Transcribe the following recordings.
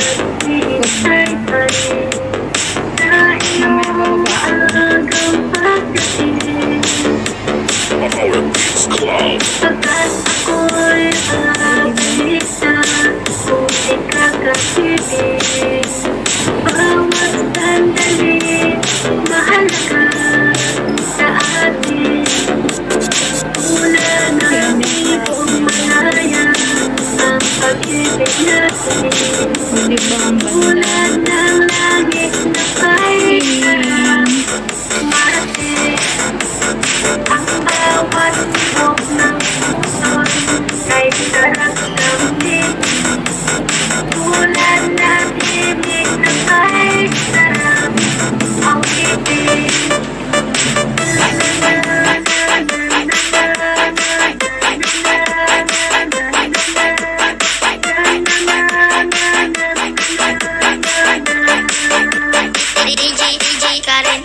Mamaya bababa ako. Our beats cloud. Pagkat ako'y balita kung ikakapibig. Bawat sandali mahalaga sa atin. Mula na ibong malaya ang pag-ibig natin. Di ba ang Mula banda? ng langit na paisarang marating. Ang bawat tibok ng puso'y kay sarap damdin. Tulad ng ibig na kay sarap awitin. DJ Karen.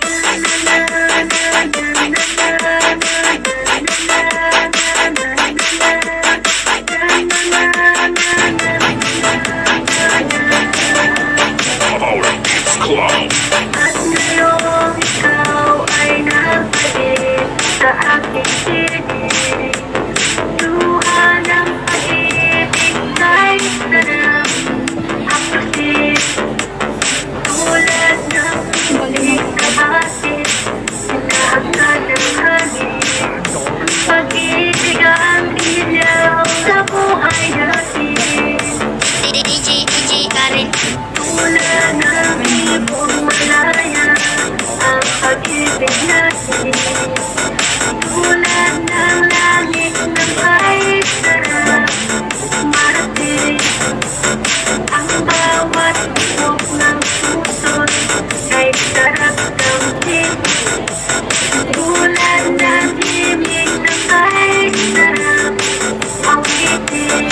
Our beats cloud. At ngayong ikaw ay nabalik sa aking piling. Luha ng pag-ibig kay sarap apasin. Tulad ng muling kabatin, inaangkat ng hangin. Pag-ibig ang ilaw sa buhay natin. DJ Karen. Tulad ng ibong malaya ang pag-ibig natin. Tulad ng langit na may sarap marating. Ang bawat tibok ng puso't ay sarap damdin. Tulad ng ibig na may sarap awitin.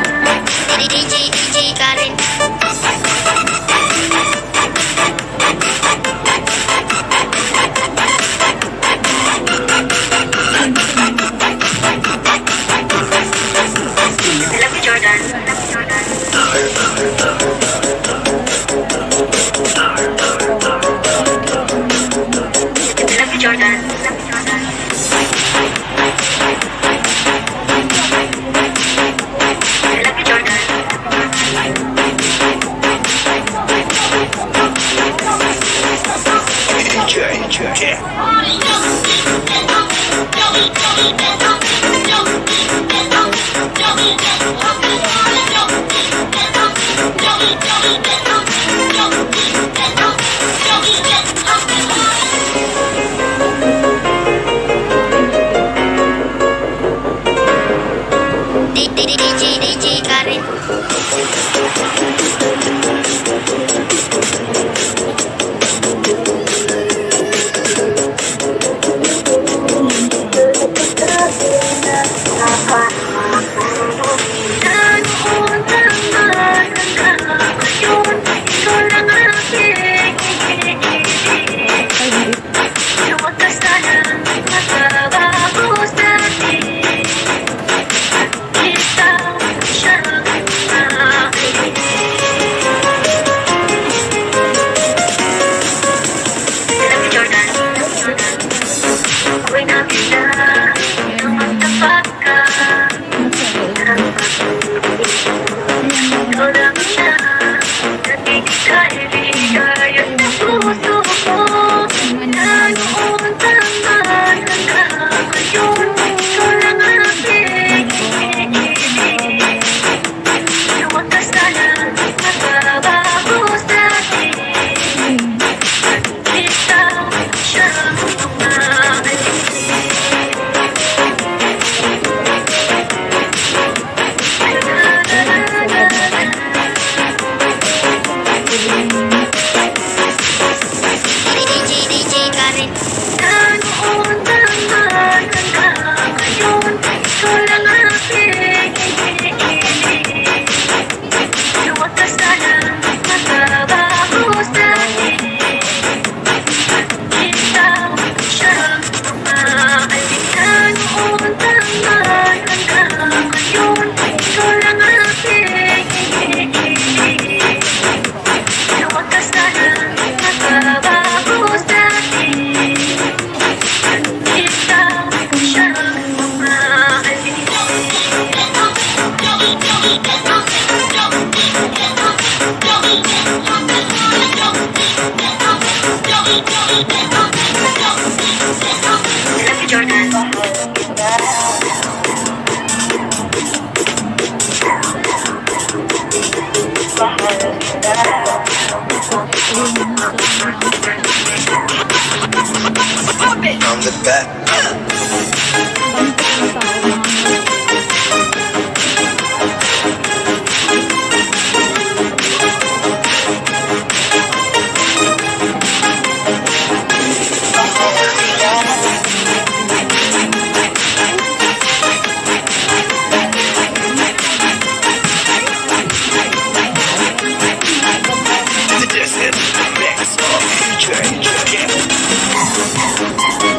DJ Karen. Lucky Jordan. On the back. This is the mix of DJ Kent.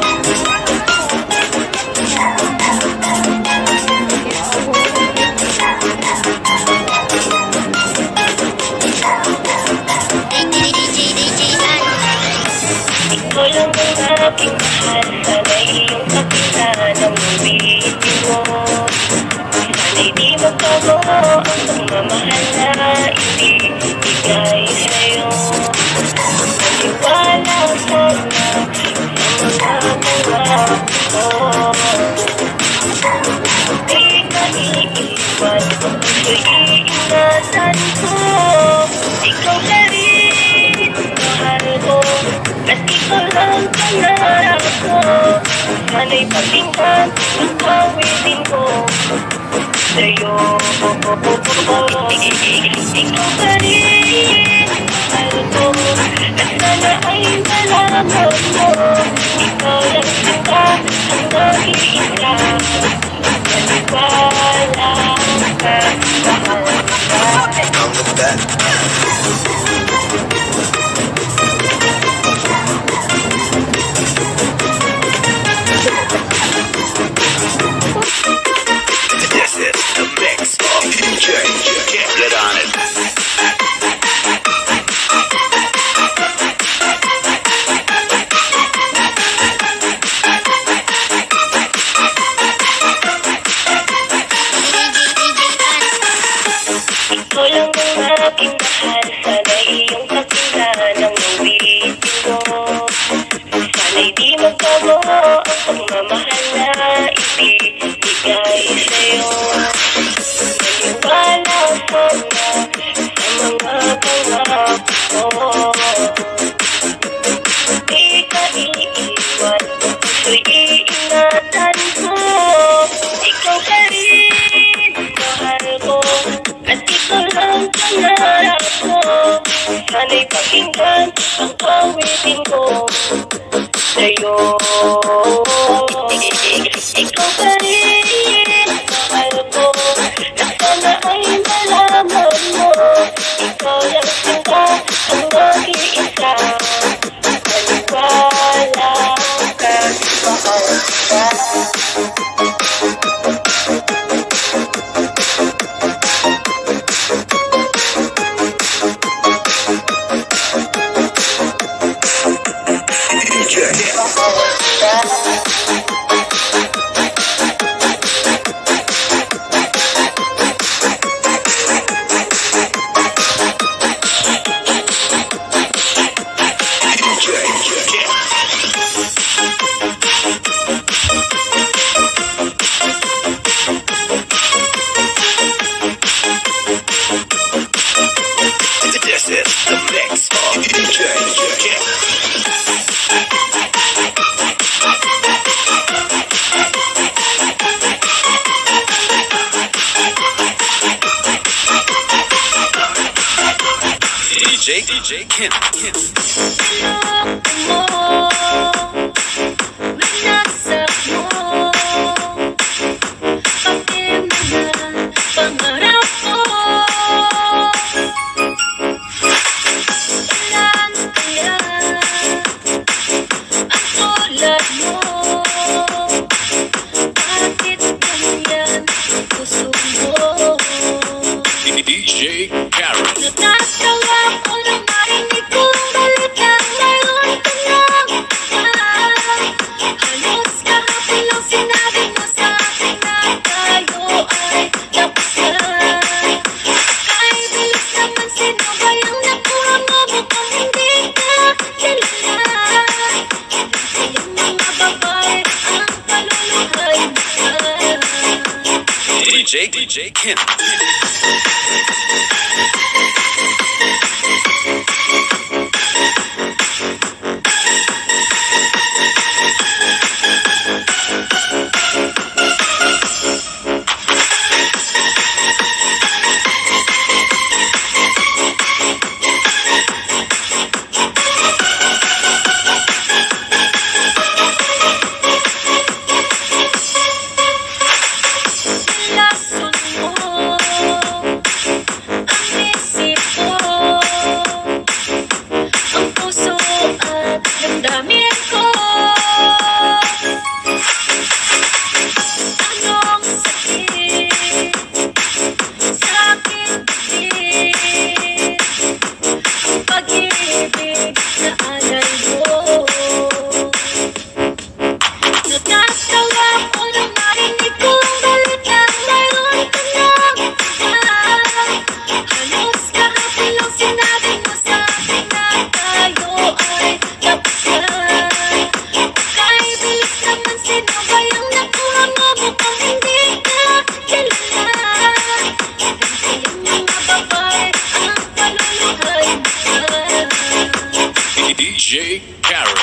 Ikaw lang ang aking mahal. Sana'y iyong kapitan ang ulitin mo. Sana'y di magbago ang pagmamahal na ibibigay sa'yo. Maniwala sana sa mga pangako ko. Di ka iiwan, puso'y iingatan ko. Ikaw ka rin, mahal ko. At ikaw lang pangarap ko. Sana'y pakinggan ang awitin ko sa'yo. Ikaw pa rin, mahal ko. At sana ay malaman mo. Ikaw lang sila ang nag-iisa. Maniwala ka, mahal ka. On the back. This is the mix of DJ Kent. Get on it. Ikaw lang ang aking mahal. Sana'y iyong pakinggan ang ulitin ko. Sana'y di magbago ang pagmamahal na ibibigay sa'yo. Maniwala sana sa mga pangako ko. Di ka iiwan, puso'y iingatan ko. Ikaw ka rin, mahal ko. At ikaw lang pangarap ko. Sana'y pakinggan ang awitin ko sa'yo. Ikaw pa rin, mahal ko. At sana ay malaman mo. Ikaw lang sila ang nag-iisa. Maniwala ka, mahal ka. DJ Kent. This is the mix of DJ Kent. DJ Kent. DJ Karen. Nagkatawa ko na marinig kong balikan ngayon. DJ Kim. DJ Karen.